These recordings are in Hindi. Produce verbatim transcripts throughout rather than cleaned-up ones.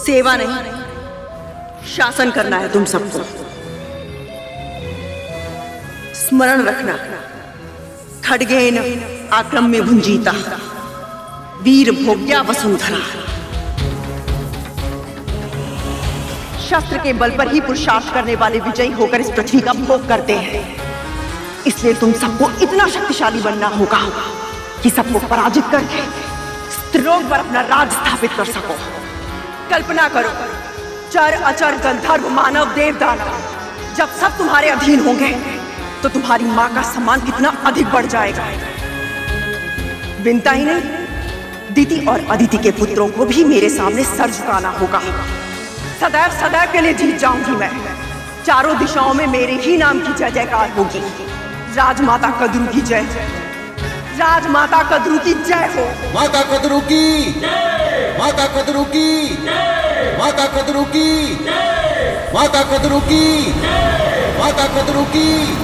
सेवा नहीं, शासन करना है तुम सबको। स्मरण रखना, खड्गेन आक्रम्य भुंजीता वीर भोग्या वसुंधरा। शस्त्र के बल पर ही पुरुषार्थ करने वाले विजयी होकर इस पृथ्वी का भोग करते हैं। इसलिए तुम सबको इतना शक्तिशाली बनना होगा कि सबको पराजित करके स्त्रीलोक पर अपना राज स्थापित कर सको। कल्पना करो, चर अचर गंधर्व मानव देव दानव जब सब तुम्हारे अधीन होंगे तो तुम्हारी मां का सम्मान कितना अधिक बढ़ जाएगा। विनता ही नहीं, दिति और अदिति के पुत्रों को भी मेरे सामने सर झुकाना होगा। सदैव सदैव के लिए जीत जाऊंगी मैं। चारों दिशाओं में मेरे ही नाम की जय जयकार होगी। राजमाता कद्रू की जय, राजमाता कद्रू की जय हो। माता कद्रू की, माता कद्रू की, माता कद्रू की, माता कद्रू की, माता कद्रू की।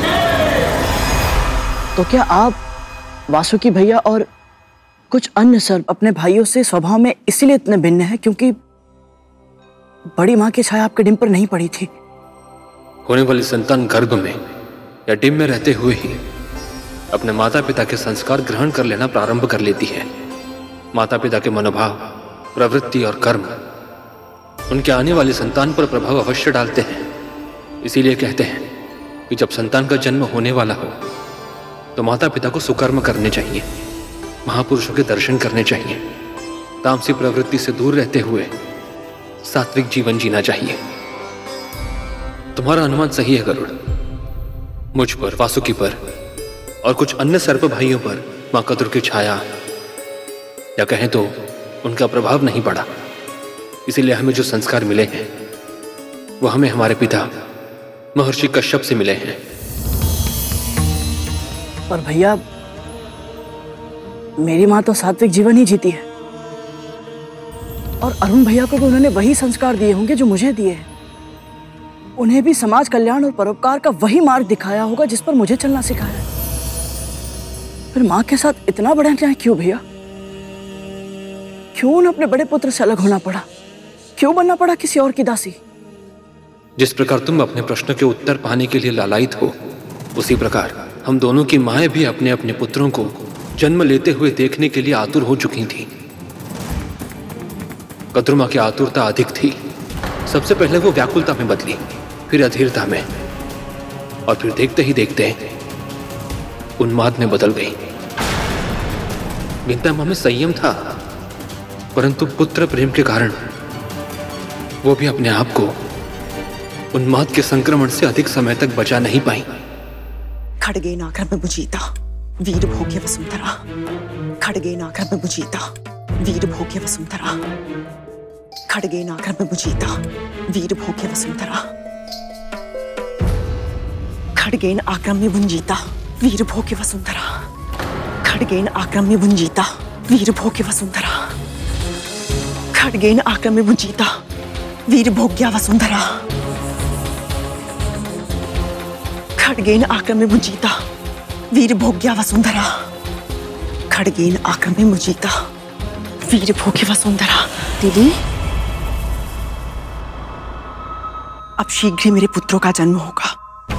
तो क्या आप वासुकी भैया और कुछ अन्य सर्प अपने भाइयों से स्वभाव में इसीलिए इतने भिन्न हैं क्योंकि बड़ी मां की छाया आपके डिम पर नहीं पड़ी थी? होने वाली संतान गर्भ में या डिम में रहते हुए ही अपने माता पिता के संस्कार ग्रहण कर लेना प्रारंभ कर लेती है। माता पिता के मनोभाव, प्रवृत्ति और कर्म उनके आने वाली संतान पर प्रभाव अवश्य डालते हैं। इसीलिए कहते हैं कि जब संतान का जन्म होने वाला हो तो माता पिता को सुकर्म करने चाहिए, महापुरुषों के दर्शन करने चाहिए, तामसी प्रवृत्ति से दूर रहते हुए सात्विक जीवन जीना चाहिए। तुम्हारा अनुमान सही है गरुड़। मुझ पर, वासुकी पर और कुछ अन्य सर्प भाइयों पर मां कद्रू की छाया या कहें तो उनका प्रभाव नहीं पड़ा। इसीलिए हमें जो संस्कार मिले हैं वो हमें हमारे पिता महर्षि कश्यप से मिले हैं। पर भैया, मेरी मां तो सात्विक जीवन ही जीती है और अरुण भैया को भी उन्होंने वही संस्कार दिए होंगे जो मुझे दिए हैं। उन्हें भी समाज कल्याण और परोपकार का वही मार्ग दिखाया होगा जिस पर मुझे चलना सिखाया है। फिर मां के साथ इतना बड़ा अन्याय क्यों भैया? क्यों उन्हें अपने बड़े पुत्र से अलग होना पड़ा? क्यों बनना पड़ा किसी और की दासी? जिस प्रकार तुम अपने प्रश्न के उत्तर पाने के लिए लालायित हो, उसी प्रकार हम दोनों की माएं भी अपने अपने पुत्रों को जन्म लेते हुए देखने के लिए आतुर हो चुकी थी। कद्रू मां की आतुरता अधिक थी। सबसे पहले वो व्याकुलता में बदली, फिर अधीरता में और फिर देखते ही देखते उन्माद में बदल गई। विंता मां में संयम था, परंतु पुत्र प्रेम के कारण वो भी अपने आप को उन्माद के संक्रमण से अधिक समय तक बचा नहीं पाई। खड्गेन आक्रम्य भुंजीता वीर भोग्य वसुंधरा। खड्गेन आक्रम्य भुंजीता वीर भोग्य वसुंधरा। खड्गेन आक्रम्य भुंजीता वीर भोग्य वसुंधरा। खड्गेन आक्रम्य भुंजीता वीर भोग्य वसुंधरा। खड्गेन आक्रम्य भुंजीता वीर भोग्य वसुंधरा। खड्गेन आक्रम्य भुंजीता वीर भोग्या वसुंधरा। खड्गेन आक्रम्य भुंजीता वीर भोग्या वसुंधरा। खड्गेन आक्रम्य भुंजीता वीर भोग्य वसुंधरा। दीदी, अब शीघ्र ही मेरे पुत्रों का जन्म होगा।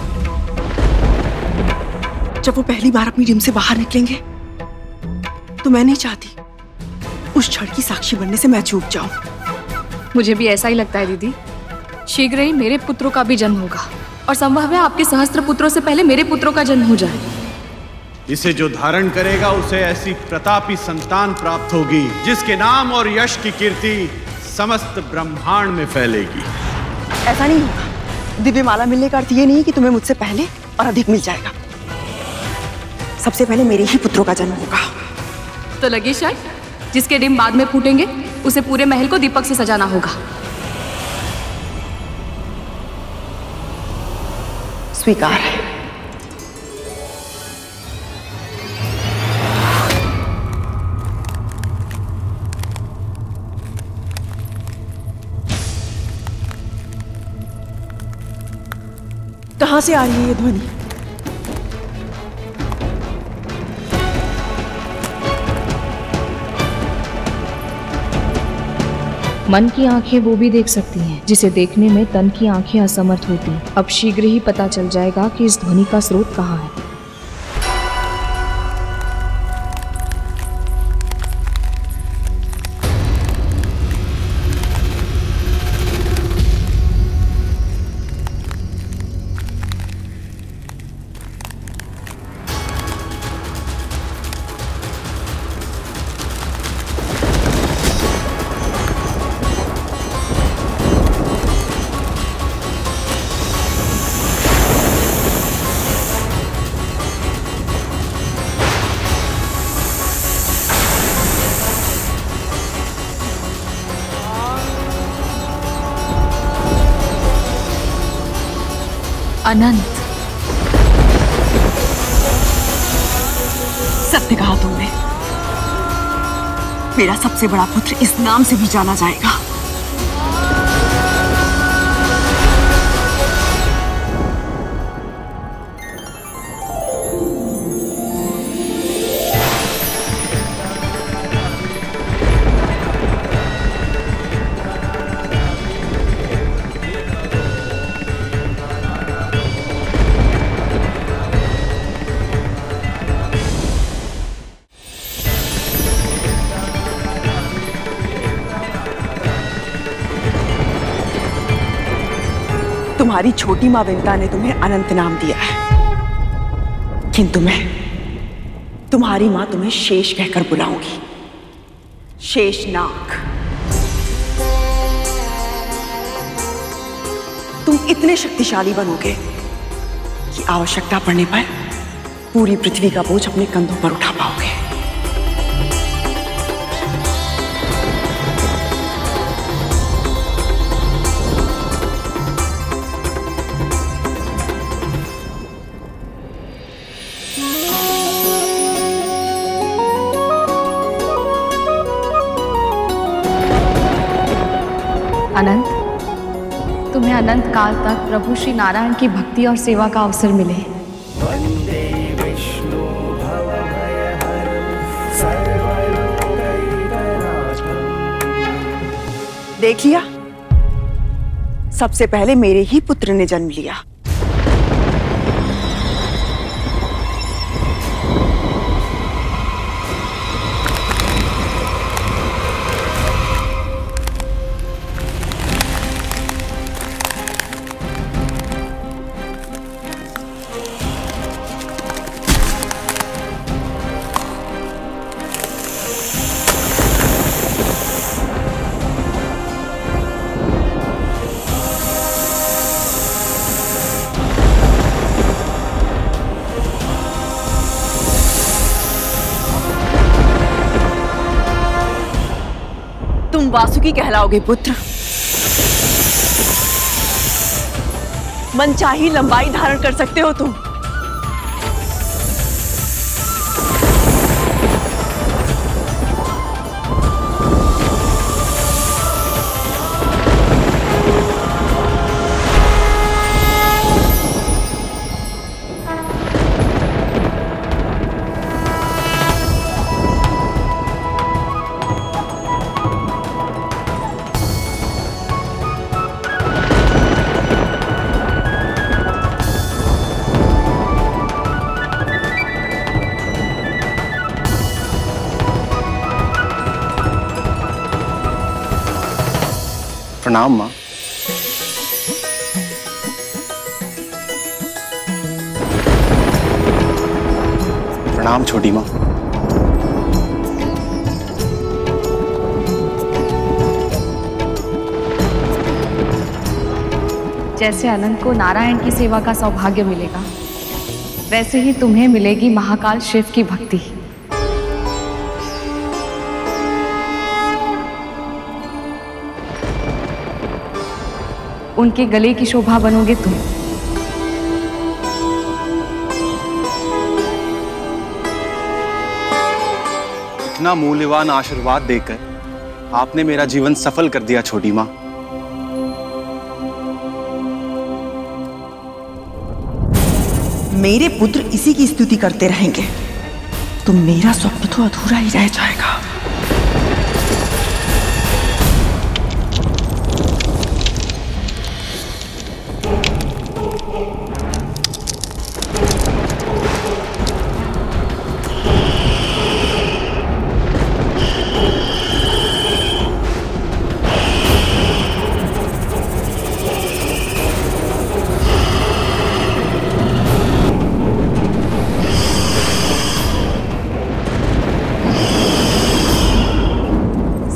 जब वो पहली बार अपनी डिम से बाहर निकलेंगे तो मैं नहीं चाहती उस क्षण की साक्षी बनने से मैं चूक जाऊं। मुझे भी ऐसा ही लगता है दीदी। शीघ्र ही मेरे पुत्रों का भी जन्म होगा और संभव है आपके सहस्त्र पुत्रों से पहले मेरे पुत्रों का जन्म हो जाए। इसे जो धारण करेगा उसे ऐसी प्रतापी संतान प्राप्त होगी जिसके नाम और यश की कीर्ति समस्त ब्रह्मांड में फैलेगी। ऐसा नहीं होगा। दिव्य माला मिलने का अर्थ ये नहीं कि तुम्हें मुझसे पहले और अधिक मिल जाएगा। सबसे पहले मेरे ही पुत्रों का जन्म होगा। तो लगे शायद जिसके डिम बाद में फूटेंगे उसे पूरे महल को दीपक से सजाना होगा। स्वीकार है। कहां से आ रही है ये ध्वनि? मन की आंखें वो भी देख सकती हैं जिसे देखने में तन की आंखें असमर्थ होती हैं। अब शीघ्र ही पता चल जाएगा कि इस ध्वनि का स्रोत कहाँ है। अनंत, सत्य कहा तुमने। मेरा सबसे बड़ा पुत्र इस नाम से भी जाना जाएगा। तुम्हारी छोटी मां विंता ने तुम्हें अनंत नाम दिया है, किंतु मैं तुम्हारी मां तुम्हें शेष कहकर बुलाऊंगी। शेषनाग। तुम इतने शक्तिशाली बनोगे कि आवश्यकता पड़ने पर पूरी पृथ्वी का बोझ अपने कंधों पर उठा पाओगे। अनंत, तुम्हें अनंत काल तक प्रभु श्री नारायण की भक्ति और सेवा का अवसर मिले। देख लिया, सबसे पहले मेरे ही पुत्र ने जन्म लिया। तुम वासुकी कहलाओगे पुत्र। मनचाही लंबाई धारण कर सकते हो तुम। प्रणाम माँ। प्रणाम छोटी माँ। जैसे अनंत को नारायण की सेवा का सौभाग्य मिलेगा, वैसे ही तुम्हें मिलेगी महाकाल शिव की भक्ति। उनके गले की शोभा बनोगे तुम। इतना मूल्यवान आशीर्वाद देकर आपने मेरा जीवन सफल कर दिया छोटी माँ। मेरे पुत्र इसी की स्तुति करते रहेंगे तो मेरा स्वप्न तो अधूरा ही रह जाएगा।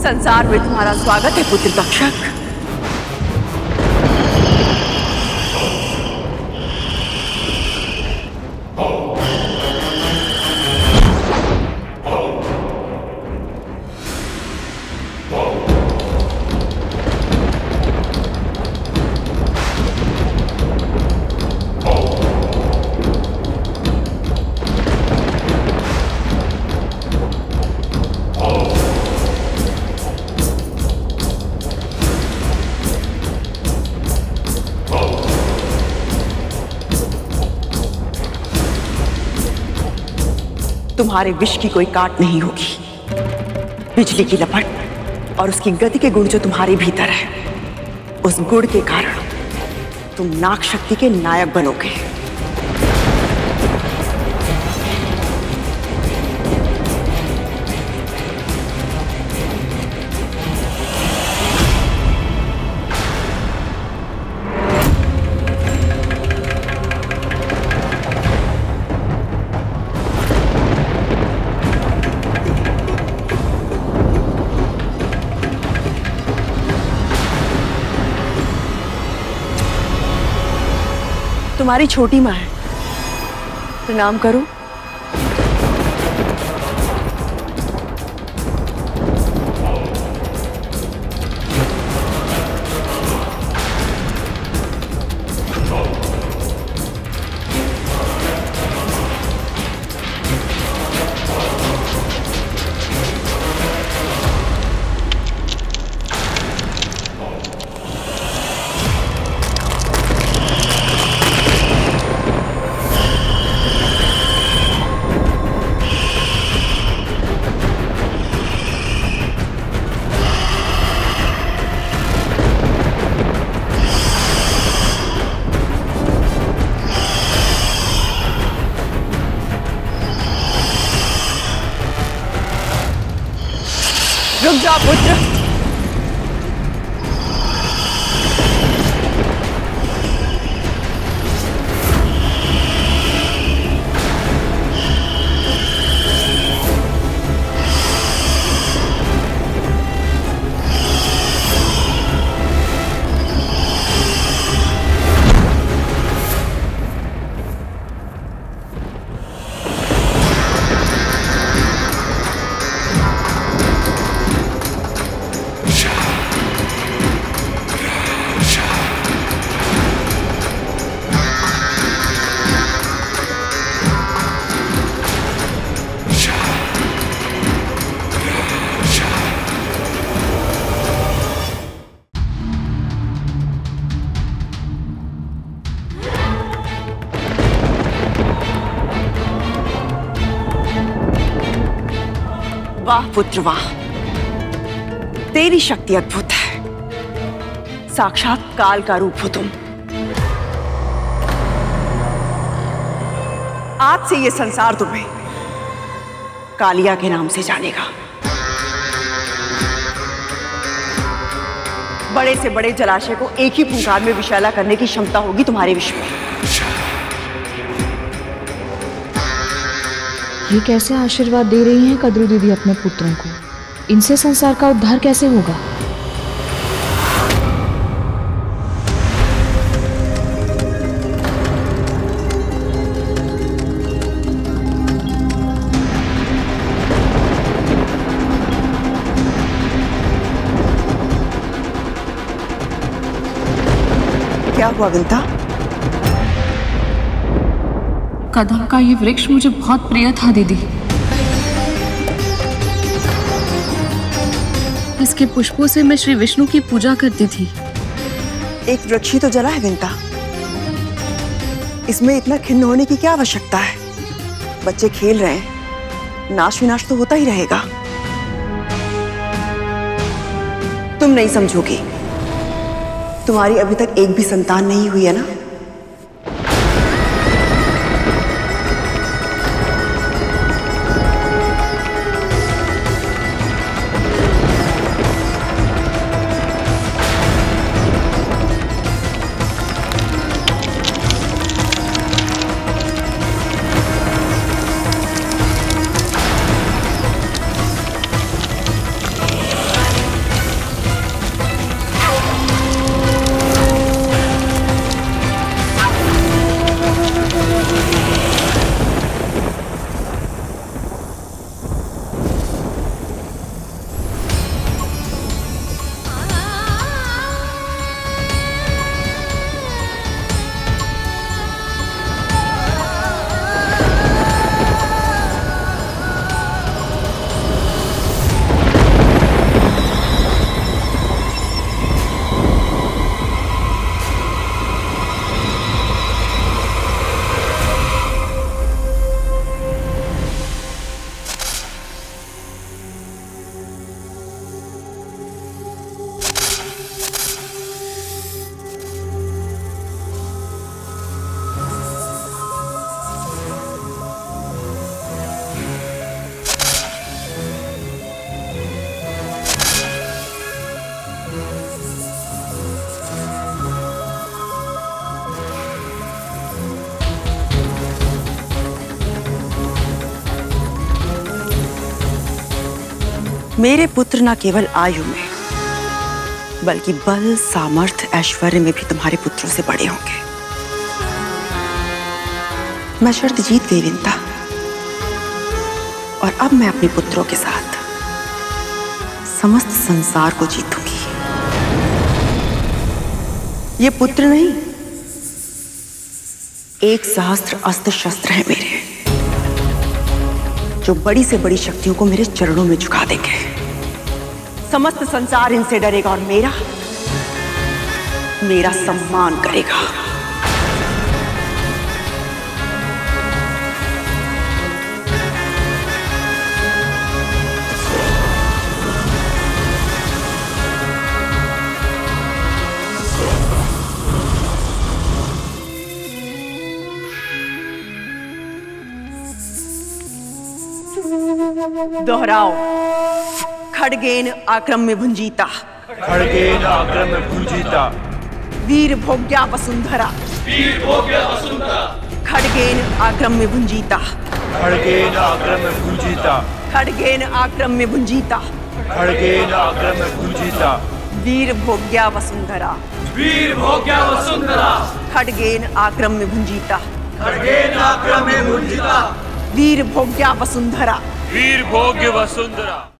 संसार में तुम्हारा स्वागत है पुत्र तक्षक। तुम्हारे विष की कोई काट नहीं होगी। बिजली की लपट और उसकी गति के गुण जो तुम्हारे भीतर है, उस गुण के कारण तुम नाग शक्ति के नायक बनोगे। तुम्हारी छोटी माँ है, प्रणाम करो। रुक जाओ पुत्र। वाह पुत्र वाह, तेरी शक्ति अद्भुत है। साक्षात काल का रूप हो तुम। आज से ये संसार तुम्हें कालिया के नाम से जानेगा। बड़े से बड़े जलाशय को एक ही फुंकार में विषैला करने की क्षमता होगी तुम्हारे विश्व में। ये कैसे आशीर्वाद दे रही हैं कद्रू दीदी अपने पुत्रों को? इनसे संसार का उद्धार कैसे होगा? क्या हुआ विंता? कदम का ये वृक्ष मुझे बहुत प्रिय था दीदी। इसके पुष्पों से मैं श्री विष्णु की पूजा करती थी। एक वृक्ष ही तो जला है विंता, इसमें इतना खिन्न होने की क्या आवश्यकता है? बच्चे खेल रहे हैं, नाश विनाश तो होता ही रहेगा। तुम नहीं समझोगी, तुम्हारी अभी तक एक भी संतान नहीं हुई है ना? मेरे पुत्र न केवल आयु में बल्कि बल, सामर्थ्य, ऐश्वर्य में भी तुम्हारे पुत्रों से बड़े होंगे। मैं शर्त जीत गई विंता, और अब मैं अपने पुत्रों के साथ समस्त संसार को जीतूंगी। ये पुत्र नहीं, एक सहस्त्र अस्त्र शस्त्र है मेरे, जो बड़ी से बड़ी शक्तियों को मेरे चरणों में झुका देंगे। समस्त संसार इनसे डरेगा और मेरा मेरा सम्मान करेगा। दोहराओ। खड़गेन आक्रम में भुंजीता, खड़गेन आक्रम में भुंजीता, वीर भोग्या वसुंधरा, वीर भोग्या वसुंधरा, खड़गेन आक्रम में भुंजीता, खड़गेन आक्रम में भुंजीता, खड़गेन आक्रम में भुंजीता, खड़गेन आक्रम में भुंजीता, वीर भोग्या वसुंधरा, वीर भोग्या वसुंधरा, खड़गेन आक्रम में भुंजीता, खड़गेन आक्रम में भुंजीता, वीर भोग्या वसुंधरा, वीर भोग्य वसुंधरा।